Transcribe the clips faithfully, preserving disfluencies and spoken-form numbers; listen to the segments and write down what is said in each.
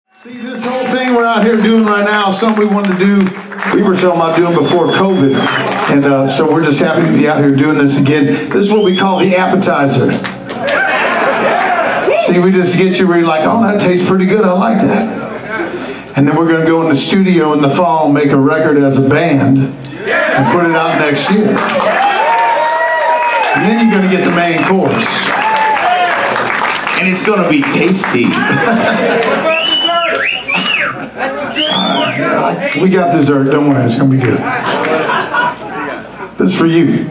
See, this whole thing we're out here doing right now is something we wanted to do. We were talking about doing before COVID. And uh, so we're just happy to be out here doing this again. This is what we call the appetizer. See, we just get you where you're like, oh, that tastes pretty good. I like that. And then we're going to go in the studio in the fall and make a record as a band and put it out next year. And then you're going to get the main course. And it's going to be tasty. Uh, we got dessert, don't worry, it's gonna be good. This is for you.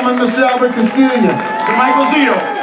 gentlemen, Mister Albert Castiglia. Mister Michael Zito.